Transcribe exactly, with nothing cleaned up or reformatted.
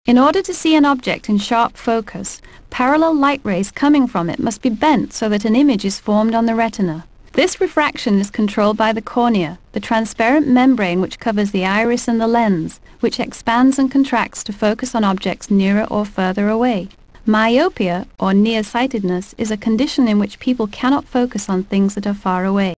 In order to see an object in sharp focus, parallel light rays coming from it must be bent so that an image is formed on the retina. This refraction is controlled by the cornea, the transparent membrane which covers the iris and the lens, which expands and contracts to focus on objects nearer or further away. Myopia, or nearsightedness, is a condition in which people cannot focus on things that are far away.